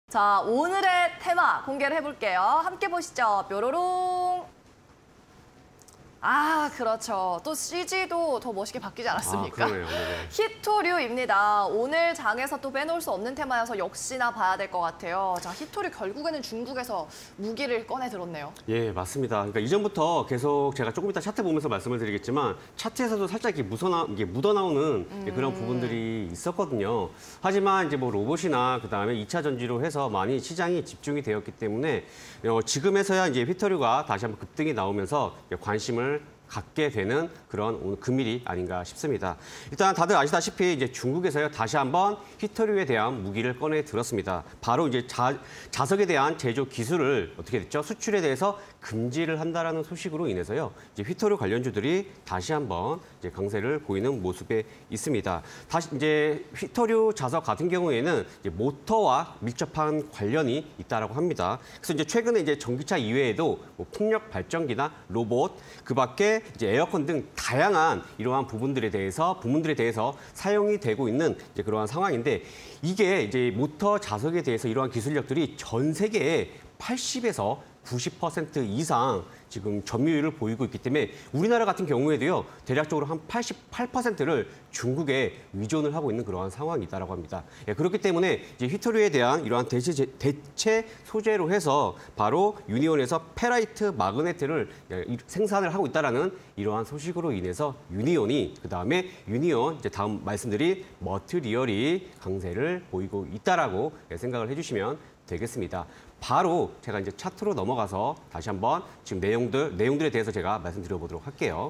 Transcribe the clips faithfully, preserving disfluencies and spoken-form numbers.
자, 오늘의 테마 공개를 해볼게요. 함께 보시죠. 뾰로롱. 아, 그렇죠. 또 씨지도 더 멋있게 바뀌지 않았습니까? 아, 그러네요. 네. 히토류입니다. 오늘 장에서 또 빼놓을 수 없는 테마여서 역시나 봐야 될 것 같아요. 자, 히토류 결국에는 중국에서 무기를 꺼내 들었네요. 예, 맞습니다. 그러니까 이전부터 계속 제가 조금 이따 차트 보면서 말씀을 드리겠지만 차트에서도 살짝 이렇게 묻어나, 이게 묻어나오는 음. 그런 부분들이 있었거든요. 하지만 이제 뭐 로봇이나 그다음에 이 차 전지로 해서 많이 시장이 집중이 되었기 때문에 어, 지금에서야 이제 히토류가 다시 한번 급등이 나오면서 관심을 갖게 되는 그런 오늘 금일이 아닌가 싶습니다. 일단 다들 아시다시피 이제 중국에서요 다시 한번 히토류에 대한 무기를 꺼내 들었습니다. 바로 이제 자, 자석에 대한 제조 기술을 어떻게 됐죠? 수출에 대해서 금지를 한다라는 소식으로 인해서요 이제 히토류 관련주들이 다시 한번 이제 강세를 보이는 모습에 있습니다. 다시 이제 히토류 자석 같은 경우에는 이제 모터와 밀접한 관련이 있다라고 합니다. 그래서 이제 최근에 이제 전기차 이외에도 뭐 풍력 발전기나 로봇 그밖에 이제 에어컨 등 다양한 이러한 부분들에 대해서 부문들에 대해서 사용이 되고 있는 이제 그러한 상황인데 이게 이제 모터 자석에 대해서 이러한 기술력들이 전 세계에 팔십에서 구십 퍼센트 이상 지금 점유율을 보이고 있기 때문에 우리나라 같은 경우에도요 대략적으로 한 팔십팔 퍼센트를 중국에 의존을 하고 있는 그러한 상황이다라고 합니다. 예, 그렇기 때문에 이제 히토류에 대한 이러한 대체, 대체 소재로 해서 바로 유니온에서 페라이트 마그네트를 생산을 하고 있다라는 이러한 소식으로 인해서 유니온이 그 다음에 유니온 이제 다음 말씀드린 머티리얼이 강세를 보이고 있다라고 생각을 해주시면 되겠습니다. 바로 제가 이제 차트로 넘어가서 다시 한번 지금 내용들, 내용들에 대해서 제가 말씀드려보도록 할게요.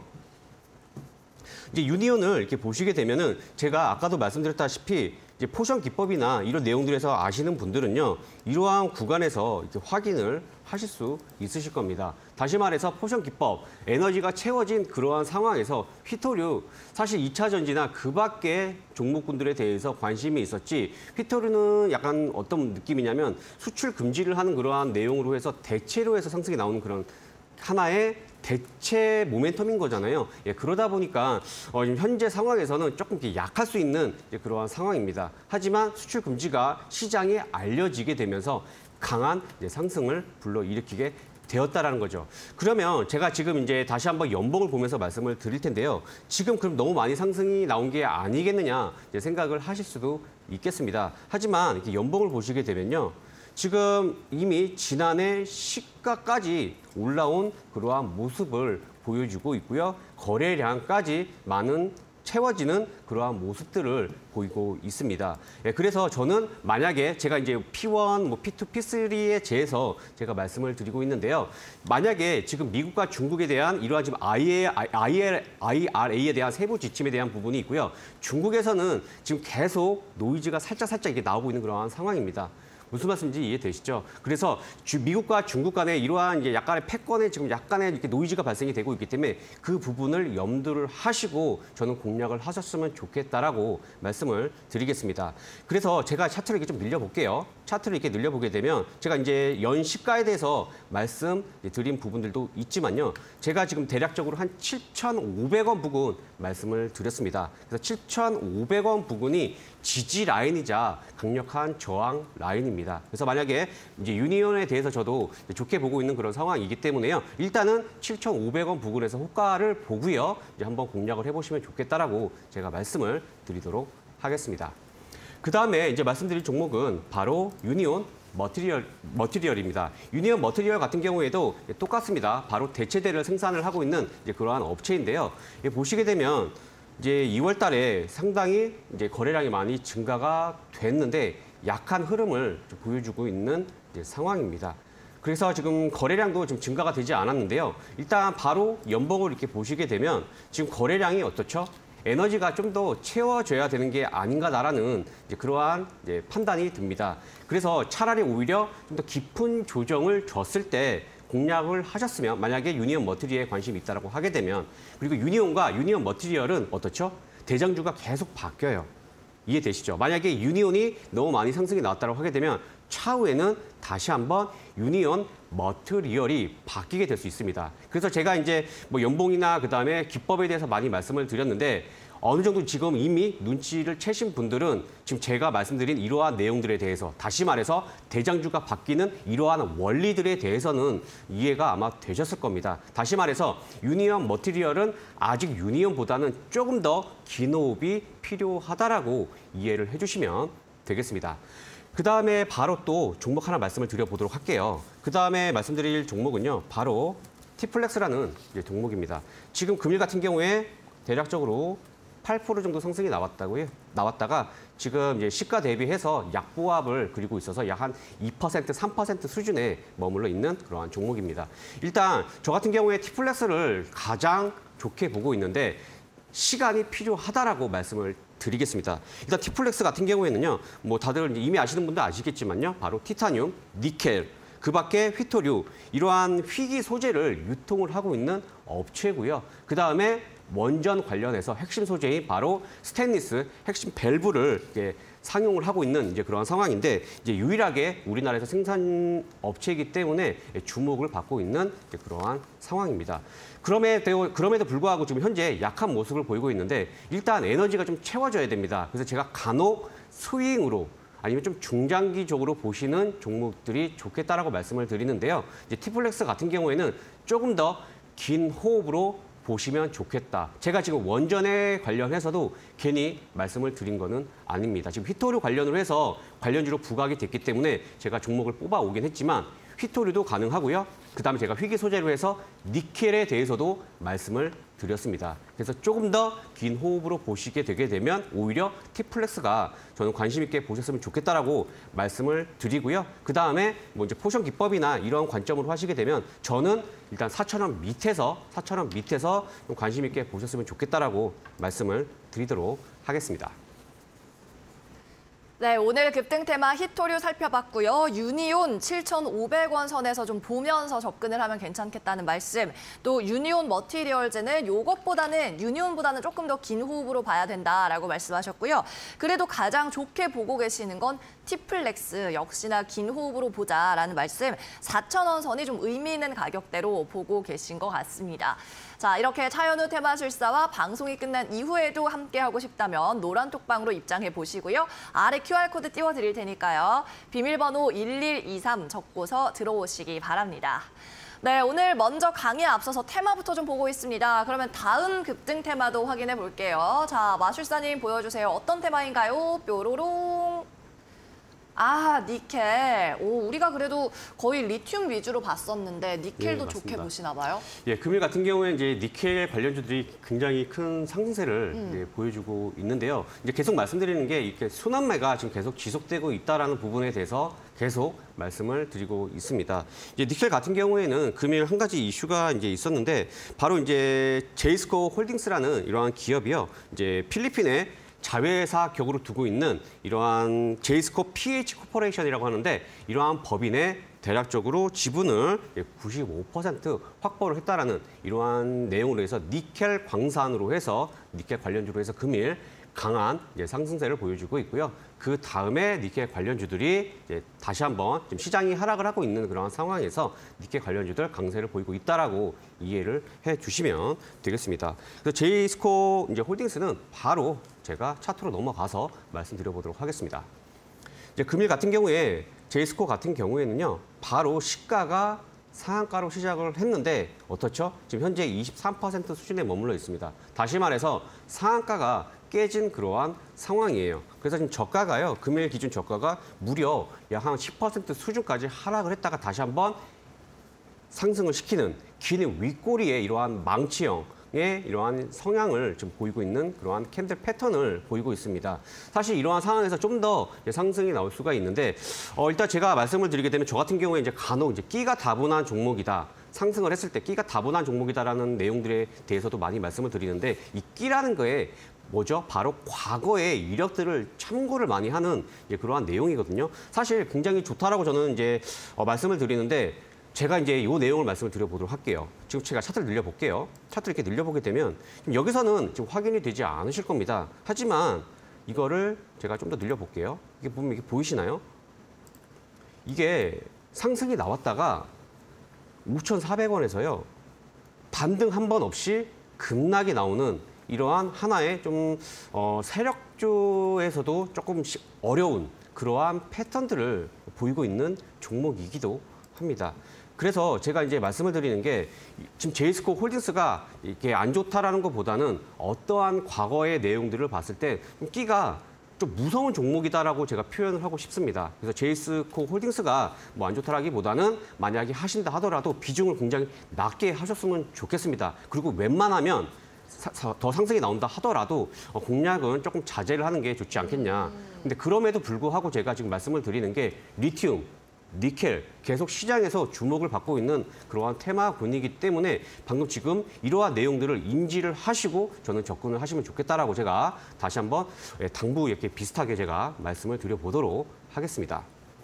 이제 유니온을 이렇게 보시게 되면은 제가 아까도 말씀드렸다시피 이제 포션 기법이나 이런 내용들에서 아시는 분들은요 이러한 구간에서 이렇게 확인을 하실 수 있으실 겁니다. 다시 말해서 포션 기법, 에너지가 채워진 그러한 상황에서 히토류, 사실 이 차 전지나 그 밖의 종목군들에 대해서 관심이 있었지 히토류는 약간 어떤 느낌이냐면 수출 금지를 하는 그러한 내용으로 해서 대체로 해서 상승이 나오는 그런 하나의 대체 모멘텀인 거잖아요. 예, 그러다 보니까 어, 지금 현재 상황에서는 조금 약할 수 있는 그러한 상황입니다. 하지만 수출 금지가 시장에 알려지게 되면서 강한 이제 상승을 불러일으키게 되었다라는 거죠. 그러면 제가 지금 이제 다시 한번 연봉을 보면서 말씀을 드릴 텐데요. 지금 그럼 너무 많이 상승이 나온 게 아니겠느냐 이제 생각을 하실 수도 있겠습니다. 하지만 이렇게 연봉을 보시게 되면요. 지금 이미 지난해 시가까지 올라온 그러한 모습을 보여주고 있고요. 거래량까지 많은 채워지는 그러한 모습들을 보이고 있습니다. 예, 그래서 저는 만약에 제가 이제 피 원, 뭐 피 투, 피 쓰리에 대해서 제가 말씀을 드리고 있는데요. 만약에 지금 미국과 중국에 대한 이러한 지금 아이 알 에이에 대한 세부 지침에 대한 부분이 있고요. 중국에서는 지금 계속 노이즈가 살짝 살짝 이렇게 나오고 있는 그러한 상황입니다. 무슨 말씀인지 이해되시죠? 그래서 주, 미국과 중국 간에 이러한 이제 약간의 패권에 지금 약간의 이렇게 노이즈가 발생이 되고 있기 때문에 그 부분을 염두를 하시고 저는 공략을 하셨으면 좋겠다라고 말씀을 드리겠습니다. 그래서 제가 차트를 이렇게 좀 늘려볼게요. 차트를 이렇게 늘려보게 되면 제가 이제 연 시가에 대해서 말씀드린 부분들도 있지만요. 제가 지금 대략적으로 한 칠천오백 원 부근 말씀을 드렸습니다. 그래서 칠천오백 원 부근이 지지 라인이자 강력한 저항 라인입니다. 그래서 만약에 이제 유니온에 대해서 저도 좋게 보고 있는 그런 상황이기 때문에요. 일단은 칠천오백 원 부근에서 호가를 보고요. 이제 한번 공략을 해보시면 좋겠다라고 제가 말씀을 드리도록 하겠습니다. 그 다음에 이제 말씀드릴 종목은 바로 유니온 머티리얼, 머티리얼입니다. 유니온 머티리얼 같은 경우에도 똑같습니다. 바로 대체대를 생산을 하고 있는 이제 그러한 업체인데요. 보시게 되면 이제 이월 달에 상당히 이제 거래량이 많이 증가가 됐는데 약한 흐름을 보여주고 있는 이제 상황입니다. 그래서 지금 거래량도 좀 증가가 되지 않았는데요. 일단 바로 연봉을 이렇게 보시게 되면 지금 거래량이 어떻죠? 에너지가 좀 더 채워져야 되는 게 아닌가라는 이제 그러한 이제 판단이 듭니다. 그래서 차라리 오히려 좀 더 깊은 조정을 줬을 때 공략을 하셨으면 만약에 유니온 머티리얼에 관심이 있다고 하게 되면 그리고 유니온과 유니온 머티리얼은 어떻죠? 대장주가 계속 바뀌어요. 이해되시죠? 만약에 유니온이 너무 많이 상승이 나왔다고 하게 되면 차후에는 다시 한번 유니온 머티리얼이 바뀌게 될 수 있습니다. 그래서 제가 이제 뭐 연봉이나 그다음에 기법에 대해서 많이 말씀을 드렸는데 어느 정도 지금 이미 눈치를 채신 분들은 지금 제가 말씀드린 이러한 내용들에 대해서 다시 말해서 대장주가 바뀌는 이러한 원리들에 대해서는 이해가 아마 되셨을 겁니다. 다시 말해서 유니온 머티리얼은 아직 유니온보다는 조금 더 긴 호흡이 필요하다라고 이해를 해주시면 되겠습니다. 그 다음에 바로 또 종목 하나 말씀을 드려보도록 할게요. 그 다음에 말씀드릴 종목은요, 바로 티플렉스라는 종목입니다. 지금 금일 같은 경우에 대략적으로 팔 퍼센트 정도 상승이 나왔다고요. 나왔다가 지금 이제 시가 대비해서 약보합을 그리고 있어서 약 한 이 퍼센트, 삼 퍼센트 수준에 머물러 있는 그러한 종목입니다. 일단 저 같은 경우에 티플렉스를 가장 좋게 보고 있는데 시간이 필요하다라고 말씀을 드리겠습니다. 일단 티플렉스 같은 경우에는요, 뭐 다들 이미 아시는 분도 아시겠지만요, 바로 티타늄, 니켈, 그 밖에 휘토류, 이러한 희귀 소재를 유통을 하고 있는 업체고요. 그 다음에 원전 관련해서 핵심 소재인 바로 스테인리스, 핵심 밸브를 이렇게 상용을 하고 있는 이제 그런 상황인데, 이제 유일하게 우리나라에서 생산 업체이기 때문에 주목을 받고 있는 그러한 상황입니다. 그럼에도, 그럼에도 불구하고 지금 현재 약한 모습을 보이고 있는데, 일단 에너지가 좀 채워져야 됩니다. 그래서 제가 간혹 스윙으로 아니면 좀 중장기적으로 보시는 종목들이 좋겠다라고 말씀을 드리는데요. 이제 티플렉스 같은 경우에는 조금 더 긴 호흡으로 보시면 좋겠다. 제가 지금 원전에 관련해서도 괜히 말씀을 드린 거는 아닙니다. 지금 휘토류 관련으로 해서 관련주로 부각이 됐기 때문에 제가 종목을 뽑아오긴 했지만 휘토류도 가능하고요. 그다음에 제가 희귀 소재로 해서 니켈에 대해서도 말씀을 드렸습니다. 그래서 조금 더 긴 호흡으로 보시게 되게 되면 오히려 티플렉스가 저는 관심 있게 보셨으면 좋겠다라고 말씀을 드리고요. 그다음에 뭐 이제 포션 기법이나 이런 관점으로 하시게 되면 저는 일단 사천 원 밑에서 사천 원 밑에서 좀 관심 있게 보셨으면 좋겠다라고 말씀을 드리도록 하겠습니다. 네, 오늘 급등 테마 휘토류 살펴봤고요. 유니온 칠천오백 원 선에서 좀 보면서 접근을 하면 괜찮겠다는 말씀. 또 유니온 머티리얼즈는 이것보다는 유니온보다는 조금 더 긴 호흡으로 봐야 된다라고 말씀하셨고요. 그래도 가장 좋게 보고 계시는 건 티플렉스, 역시나 긴 호흡으로 보자라는 말씀. 사천 원 선이 좀 의미 있는 가격대로 보고 계신 것 같습니다. 자, 이렇게 차현우 테마술사와 방송이 끝난 이후에도 함께하고 싶다면 노란 톡방으로 입장해 보시고요. 아래 큐알코드 띄워드릴 테니까요. 비밀번호 일일이삼 적고서 들어오시기 바랍니다. 네, 오늘 먼저 강의에 앞서서 테마부터 좀 보고 있습니다. 그러면 다음 급등 테마도 확인해 볼게요. 자, 마술사님 보여주세요. 어떤 테마인가요? 뾰로롱. 아, 니켈. 오, 우리가 그래도 거의 리튬 위주로 봤었는데 니켈도 네, 좋게 보시나 봐요? 예, 금일 같은 경우에 이제 니켈 관련주들이 굉장히 큰 상승세를 음. 이제 보여주고 있는데요. 이제 계속 말씀드리는 게 이렇게 순환매가 지금 계속 지속되고 있다라는 부분에 대해서 계속 말씀을 드리고 있습니다. 이제 니켈 같은 경우에는 금일 한 가지 이슈가 이제 있었는데 바로 이제 제이스코 홀딩스라는 이러한 기업이요. 이제 필리핀에 자회사 격으로 두고 있는 이러한 제이스코 피에이치 코퍼레이션이라고 하는데 이러한 법인의 대략적으로 지분을 구십오 퍼센트 확보를 했다라는 이러한 내용으로 해서 니켈 광산으로 해서 니켈 관련주로 해서 금일 강한 이제 상승세를 보여주고 있고요. 그 다음에 니켈 관련주들이 이제 다시 한번 좀 시장이 하락을 하고 있는 그런 상황에서 니켈 관련주들 강세를 보이고 있다라고 이해를 해주시면 되겠습니다. 그래서 제이스코 이제 홀딩스는 바로 제가 차트로 넘어가서 말씀드려보도록 하겠습니다. 이제 금일 같은 경우에 제이스코 같은 경우에는요, 바로 시가가 상한가로 시작을 했는데 어떻죠? 지금 현재 이십삼 퍼센트 수준에 머물러 있습니다. 다시 말해서 상한가가 깨진 그러한 상황이에요. 그래서 지금 저가가요, 금일 기준 저가가 무려 약 한 십 퍼센트 수준까지 하락을 했다가 다시 한번 상승을 시키는 긴 윗꼬리의 이러한 망치형의 이러한 성향을 좀 보이고 있는 그러한 캔들 패턴을 보이고 있습니다. 사실 이러한 상황에서 좀 더 상승이 나올 수가 있는데 어, 일단 제가 말씀을 드리게 되면 저 같은 경우에 이제 간혹 이제 끼가 다분한 종목이다. 상승을 했을 때 끼가 다분한 종목이다라는 내용들에 대해서도 많이 말씀을 드리는데 이 끼라는 거에 뭐죠? 바로 과거의 이력들을 참고를 많이 하는 이제 그러한 내용이거든요. 사실 굉장히 좋다라고 저는 이제 어, 말씀을 드리는데 제가 이제 이 내용을 말씀을 드려보도록 할게요. 지금 제가 차트를 늘려볼게요. 차트를 이렇게 늘려보게 되면 여기서는 지금 확인이 되지 않으실 겁니다. 하지만 이거를 제가 좀 더 늘려볼게요. 이게 보면 이게 보이시나요? 이게 상승이 나왔다가 오천사백 원에서요. 반등 한 번 없이 급락이 나오는 이러한 하나의 좀 어, 세력주에서도 조금 어려운 그러한 패턴들을 보이고 있는 종목이기도 합니다. 그래서 제가 이제 말씀을 드리는 게 지금 제이스코 홀딩스가 이렇게 안 좋다라는 것보다는 어떠한 과거의 내용들을 봤을 때 끼가 좀 무서운 종목이다라고 제가 표현을 하고 싶습니다. 그래서 제이스코 홀딩스가 뭐 안 좋다라기보다는 만약에 하신다 하더라도 비중을 굉장히 낮게 하셨으면 좋겠습니다. 그리고 웬만하면 사, 사, 더 상승이 나온다 하더라도 어, 공략은 조금 자제를 하는 게 좋지 않겠냐. 근데 그럼에도 불구하고 제가 지금 말씀을 드리는 게 리튬, 니켈 계속 시장에서 주목을 받고 있는 그러한 테마군이기 때문에 방금 지금 이러한 내용들을 인지를 하시고 저는 접근을 하시면 좋겠다라고 제가 다시 한번 당부 이렇게 비슷하게 제가 말씀을 드려보도록 하겠습니다.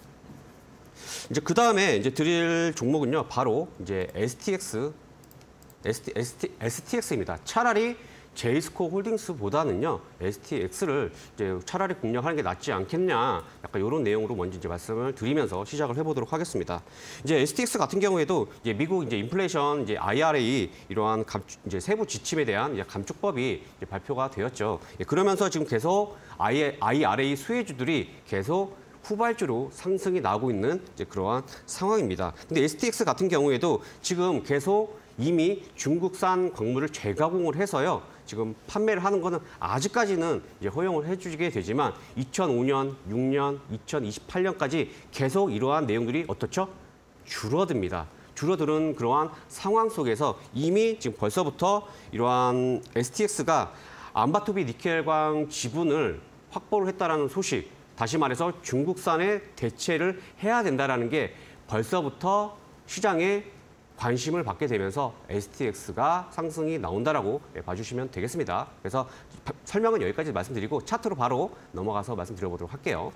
이제 그 다음에 이제 드릴 종목은요, 바로 이제 에스티엑스, 에스티, 에스티, 에스티엑스입니다. 차라리 제이스코 홀딩스보다는요, 에스티엑스를 이제 차라리 공략하는 게 낫지 않겠냐, 약간 이런 내용으로 먼저 이제 말씀을 드리면서 시작을 해보도록 하겠습니다. 이제 에스티엑스 같은 경우에도 이제 미국 이제 인플레이션 이제 아이알에이 이러한 감, 이제 세부 지침에 대한 이제 감축법이 이제 발표가 되었죠. 예, 그러면서 지금 계속 아이알에이 수혜주들이 계속 후발주로 상승이 나오고 있는 이제 그러한 상황입니다. 근데 에스티엑스 같은 경우에도 지금 계속 이미 중국산 광물을 재가공을 해서요, 지금 판매를 하는 거는 아직까지는 이제 허용을 해주게 되지만 이천오 년, 육 년, 이천이십팔 년까지 계속 이러한 내용들이 어떻죠? 줄어듭니다. 줄어드는 그러한 상황 속에서 이미 지금 벌써부터 이러한 에스티엑스가 안바토비 니켈광 지분을 확보를 했다라는 소식, 다시 말해서 중국산에 대체를 해야 된다라는 게 벌써부터 시장에 관심을 받게 되면서 에스티엑스가 상승이 나온다라고 봐주시면 되겠습니다. 그래서 설명은 여기까지 말씀드리고 차트로 바로 넘어가서 말씀드려보도록 할게요.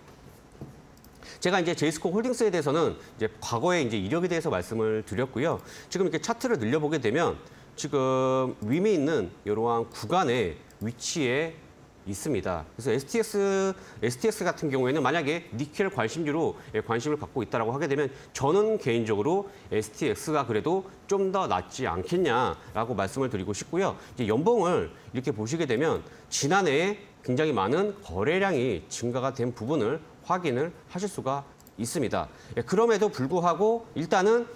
제가 이제 제이스코 홀딩스에 대해서는 이제 과거의 이제 이력에 대해서 말씀을 드렸고요. 지금 이렇게 차트를 늘려보게 되면 지금 위에 있는 이러한 구간의 위치에 있습니다. 그래서 에스티엑스, 에스티엑스 같은 경우에는 만약에 니켈 관심주로 관심을 갖고 있다고 하게 되면 저는 개인적으로 에스티엑스가 그래도 좀 더 낫지 않겠냐라고 말씀을 드리고 싶고요. 이제 연봉을 이렇게 보시게 되면 지난해에 굉장히 많은 거래량이 증가가 된 부분을 확인을 하실 수가 있습니다. 그럼에도 불구하고 일단은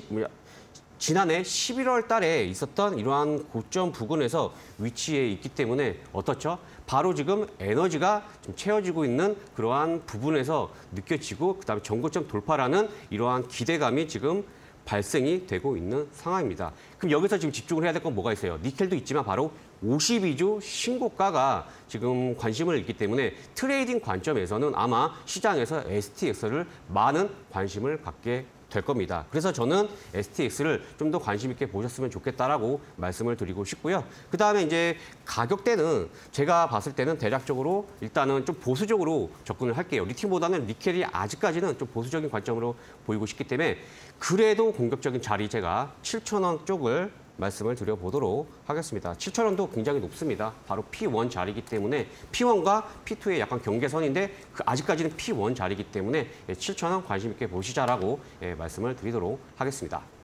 지난해 십일월 달에 있었던 이러한 고점 부근에서 위치해 있기 때문에 어떻죠? 바로 지금 에너지가 좀 채워지고 있는 그러한 부분에서 느껴지고 그다음에 전고점 돌파라는 이러한 기대감이 지금 발생이 되고 있는 상황입니다. 그럼 여기서 지금 집중을 해야 될 건 뭐가 있어요? 니켈도 있지만 바로 오십이 주 신고가가 지금 관심을 있기 때문에 트레이딩 관점에서는 아마 시장에서 에스티엑스를 많은 관심을 갖게 될 겁니다. 그래서 저는 에스티엑스를 좀 더 관심 있게 보셨으면 좋겠다라고 말씀을 드리고 싶고요. 그 다음에 이제 가격대는 제가 봤을 때는 대략적으로 일단은 좀 보수적으로 접근을 할게요. 리튬보다는 니켈이 아직까지는 좀 보수적인 관점으로 보이고 싶기 때문에 그래도 공격적인 자리 제가 칠천 원 쪽을 말씀을 드려보도록 하겠습니다. 칠천 원도 굉장히 높습니다. 바로 피 원 자리이기 때문에 피 원과 피 투의 약간 경계선인데 그 아직까지는 피 원 자리이기 때문에 칠천 원 관심 있게 보시자라고 예, 말씀을 드리도록 하겠습니다.